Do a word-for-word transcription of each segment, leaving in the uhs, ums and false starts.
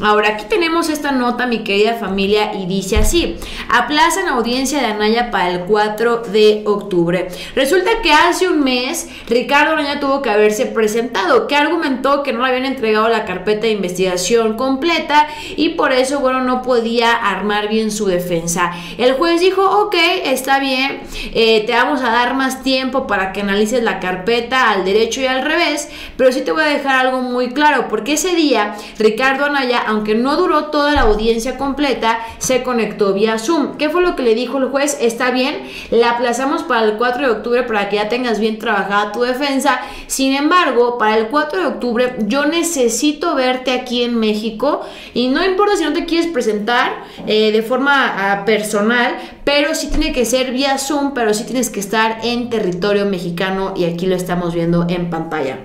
Ahora, aquí tenemos esta nota, mi querida familia, y dice así: aplazan audiencia de Anaya para el cuatro de octubre. Resulta que hace un mes Ricardo Anaya tuvo que haberse presentado, que argumentó que no le habían entregado la carpeta de investigación completa y por eso, bueno, no podía armar bien su defensa. El juez dijo: ok, está bien, eh, te vamos a dar más tiempo para que analices la carpeta al derecho y al revés, pero sí te voy a dejar algo muy claro, porque ese día Ricardo Anaya, aunque no duró toda la audiencia completa, se conectó vía Zoom. ¿Qué fue lo que le dijo el juez? Está bien, la aplazamos para el cuatro de octubre para que ya tengas bien trabajada tu defensa. Sin embargo, para el cuatro de octubre yo necesito verte aquí en México y no importa si no te quieres presentar eh, de forma uh, personal, pero sí tiene que ser vía Zoom, pero sí tienes que estar en territorio mexicano y aquí lo estamos viendo en pantalla.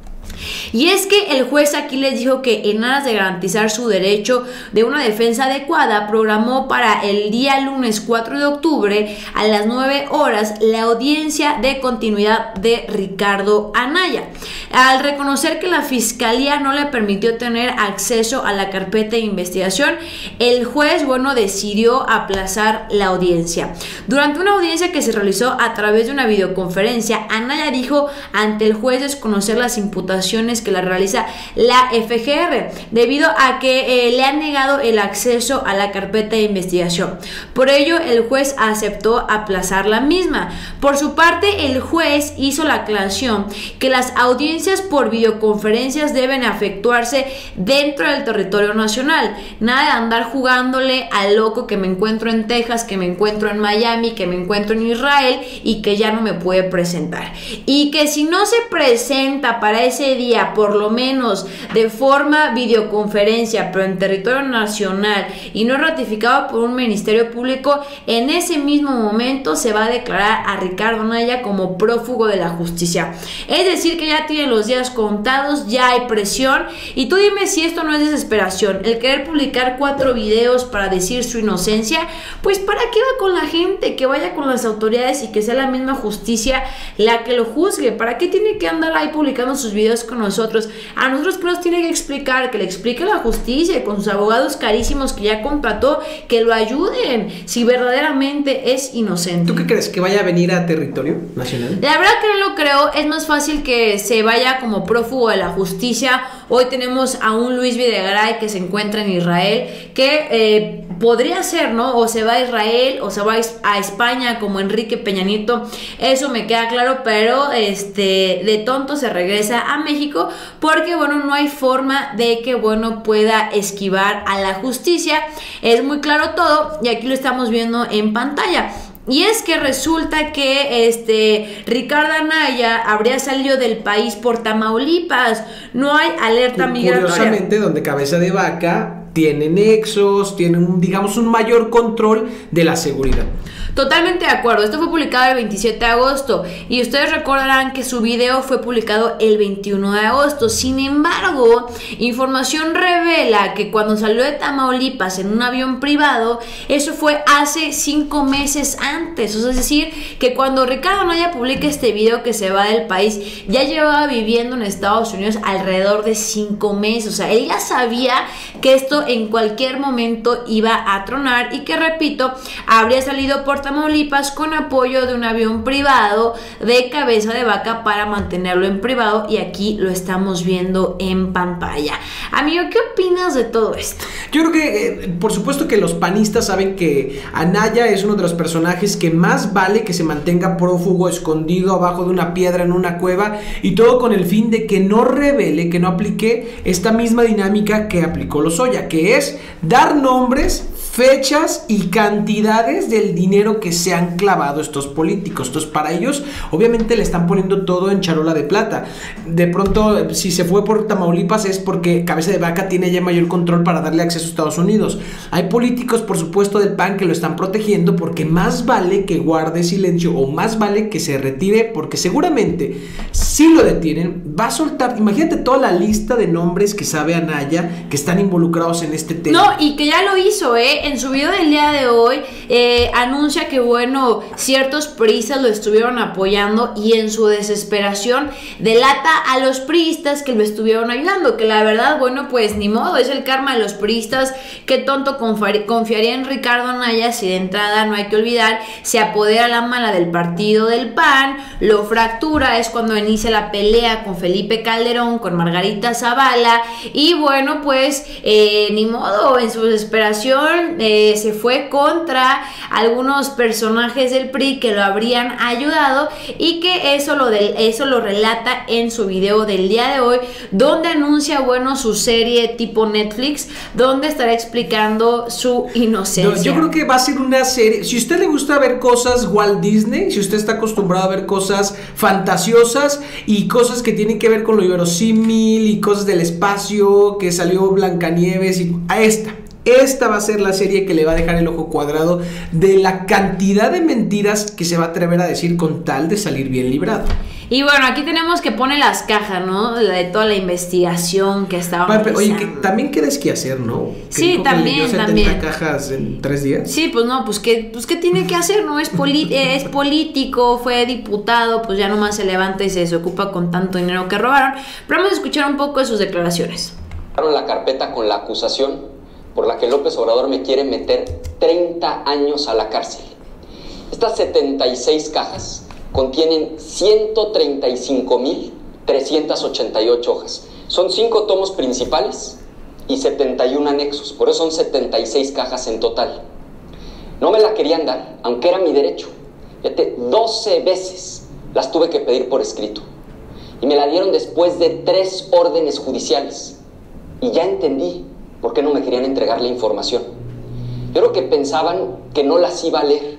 Y es que el juez aquí les dijo que en aras de garantizar su derecho de una defensa adecuada, programó para el día lunes cuatro de octubre a las nueve horas la audiencia de continuidad de Ricardo Anaya. Al reconocer que la fiscalía no le permitió tener acceso a la carpeta de investigación, el juez, bueno, decidió aplazar la audiencia. Durante una audiencia que se realizó a través de una videoconferencia, Anaya dijo ante el juez desconocer las imputaciones que la realiza la F G R debido a que eh, le han negado el acceso a la carpeta de investigación. Por ello, el juez aceptó aplazar la misma. Por su parte, el juez hizo la aclaración que las audiencias por videoconferencias deben efectuarse dentro del territorio nacional. Nada de andar jugándole al loco que me encuentro en Texas, que me encuentro en Miami, que me encuentro en Israel y que ya no me puede presentar. Y que si no se presenta para ese día, por lo menos de forma videoconferencia, pero en territorio nacional y no ratificado por un ministerio público, en ese mismo momento se va a declarar a Ricardo Anaya como prófugo de la justicia. Es decir, que ya tiene los días contados, ya hay presión. Y tú dime si esto no es desesperación, el querer publicar cuatro videos para decir su inocencia. Pues ¿para qué va con la gente? Que vaya con las autoridades y que sea la misma justicia la que lo juzgue. ¿Para qué tiene que andar ahí publicando sus videos con nosotros? A nosotros que nos tiene que explicar, que le explique la justicia con sus abogados carísimos que ya contrató, que lo ayuden si verdaderamente es inocente. ¿Tú qué crees? ¿Que vaya a venir a territorio nacional? La verdad que no lo creo. Es más fácil que se vaya como prófugo de la justicia. Hoy tenemos a un Luis Videgaray que se encuentra en Israel, que eh, podría ser, ¿no? O se va a Israel o se va a España como Enrique Peña Nieto. Eso me queda claro, pero este de tonto se regresa a México porque, bueno, no hay forma de que, bueno, pueda esquivar a la justicia. Es muy claro todo y aquí lo estamos viendo en pantalla. Y es que resulta que este Ricardo Anaya habría salido del país por Tamaulipas. No hay alerta migratoria. Curiosamente, donde Cabeza de Vaca tiene nexos, tiene un, digamos, un mayor control de la seguridad. Totalmente de acuerdo. Esto fue publicado el veintisiete de agosto y ustedes recordarán que su video fue publicado el veintiuno de agosto. Sin embargo, información revela que cuando salió de Tamaulipas en un avión privado, eso fue hace cinco meses antes. O sea, es decir, que cuando Ricardo Anaya publica este video que se va del país, ya llevaba viviendo en Estados Unidos alrededor de cinco meses. O sea, él ya sabía que esto en cualquier momento iba a tronar y que, repito, habría salido por Tamaulipas con apoyo de un avión privado de Cabeza de Vaca para mantenerlo en privado y aquí lo estamos viendo en pantalla. Amigo, ¿qué opinas de todo esto? Yo creo que, eh, por supuesto que los panistas saben que Anaya es uno de los personajes que más vale que se mantenga prófugo, escondido abajo de una piedra en una cueva y todo con el fin de que no revele, que no aplique esta misma dinámica que aplicó Lozoya, que es dar nombres, fechas y cantidades del dinero que se han clavado estos políticos. Entonces, para ellos, obviamente le están poniendo todo en charola de plata. De pronto, si se fue por Tamaulipas es porque Cabeza de Vaca tiene ya mayor control para darle acceso a Estados Unidos. Hay políticos, por supuesto, del P A N que lo están protegiendo porque más vale que guarde silencio o más vale que se retire, porque seguramente, si lo detienen, va a soltar. Imagínate toda la lista de nombres que sabe Anaya que están involucrados en este tema. No, y que ya lo hizo, ¿eh? en su video del día de hoy eh, anuncia que, bueno, ciertos priistas lo estuvieron apoyando y en su desesperación delata a los priistas que lo estuvieron ayudando, que la verdad, bueno, pues ni modo, es el karma de los priistas. Qué tonto confiaría en Ricardo Anaya si de entrada, no hay que olvidar, se apodera la mala del partido del P A N, lo fractura, es cuando inicia la pelea con Felipe Calderón, con Margarita Zavala, y bueno, pues eh, ni modo, en su desesperación eh, se fue contra algunos personajes del P R I que lo habrían ayudado, y que eso lo, de, eso lo relata en su video del día de hoy, donde anuncia, bueno, su serie tipo Netflix, donde estará explicando su inocencia. No, yo creo que va a ser una serie, si a usted le gusta ver cosas Walt Disney, si usted está acostumbrado a ver cosas fantasiosas y cosas que tienen que ver con lo inverosímil y cosas del espacio, que salió Blancanieves, y a esta Esta va a ser la serie que le va a dejar el ojo cuadrado de la cantidad de mentiras que se va a atrever a decir con tal de salir bien librado. Y bueno, aquí tenemos que pone las cajas, ¿no? La de toda la investigación que estaba. Oye, que también quieres que hacer, ¿no? Que sí, también, setenta también. cajas en tres días. Sí, pues no, pues ¿qué, pues, ¿qué tiene que hacer? No es, es político, fue diputado, pues ya nomás se levanta y se desocupa con tanto dinero que robaron. Pero vamos a escuchar un poco de sus declaraciones. La carpeta con la acusación por la que López Obrador me quiere meter treinta años a la cárcel. Estas setenta y seis cajas contienen ciento treinta y cinco mil trescientas ochenta y ocho hojas. Son cinco tomos principales y setenta y uno anexos, por eso son setenta y seis cajas en total. No me la querían dar, aunque era mi derecho. Fíjate, doce veces las tuve que pedir por escrito. Y me la dieron después de tres órdenes judiciales. Y ya entendí por qué no me querían entregar la información. Yo creo que pensaban que no las iba a leer.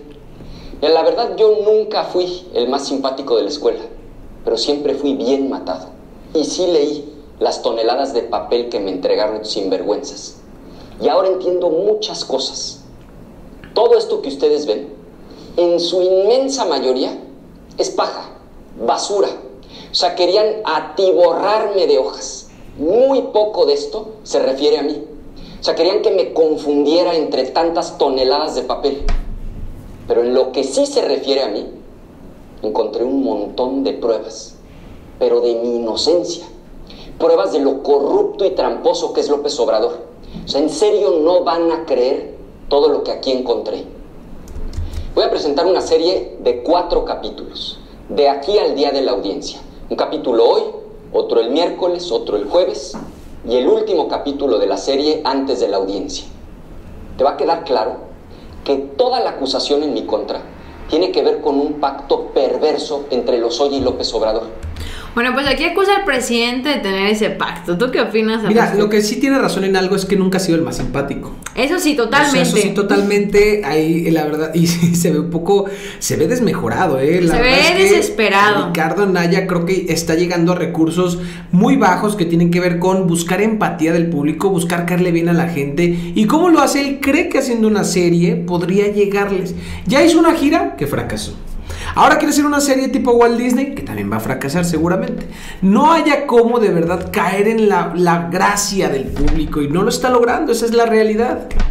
Y la verdad, yo nunca fui el más simpático de la escuela, pero siempre fui bien matado. Y sí leí las toneladas de papel que me entregaron sinvergüenzas. Y ahora entiendo muchas cosas. Todo esto que ustedes ven, en su inmensa mayoría, es paja, basura. O sea, querían atiborrarme de hojas. Muy poco de esto se refiere a mí. O sea, querían que me confundiera entre tantas toneladas de papel. Pero en lo que sí se refiere a mí, encontré un montón de pruebas, pero de mi inocencia. Pruebas de lo corrupto y tramposo que es López Obrador. O sea, en serio no van a creer todo lo que aquí encontré. Voy a presentar una serie de cuatro capítulos, de aquí al día de la audiencia. Un capítulo hoy, otro el miércoles, otro el jueves, y el último capítulo de la serie antes de la audiencia. Te va a quedar claro que toda la acusación en mi contra tiene que ver con un pacto perverso entre Lozoya y López Obrador. Bueno, pues aquí acusa al presidente de tener ese pacto. ¿Tú qué opinas? Mira, lo que sí tiene razón en algo es que nunca ha sido el más simpático. Eso sí, totalmente. O sea, eso sí, totalmente. Ahí, la verdad, y sí, se ve un poco, se ve desmejorado, ¿eh? La se ve es desesperado. Ricardo Anaya creo que está llegando a recursos muy bajos que tienen que ver con buscar empatía del público, buscar caerle bien a la gente. ¿Y cómo lo hace? Él cree que haciendo una serie podría llegarles. Ya hizo una gira que fracasó. Ahora quiere hacer una serie tipo Walt Disney, que también va a fracasar seguramente. No haya cómo de verdad caer en la, la gracia del público y no lo está logrando, esa es la realidad.